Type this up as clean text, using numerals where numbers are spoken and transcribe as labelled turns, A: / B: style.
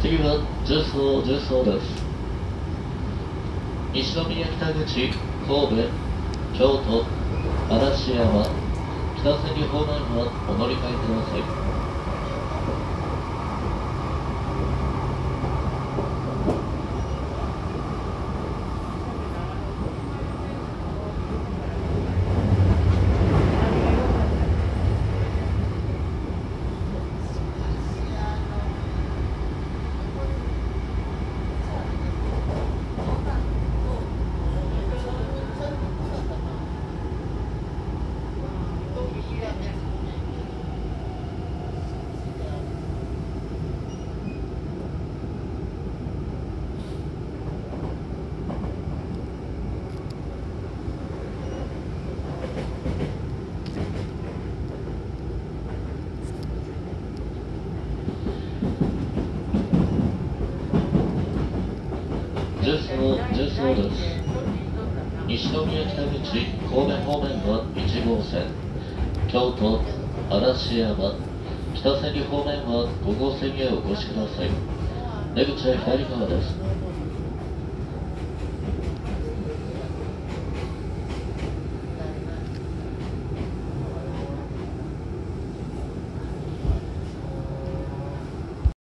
A: 次は重曹です。西宮北口、神戸、京都、嵐山、北千里方面はお乗り換えください。重曹です。西宮北口、神戸方面は1号線、京都、嵐山、北千里方面は5号線へお越しください。出口は左側です。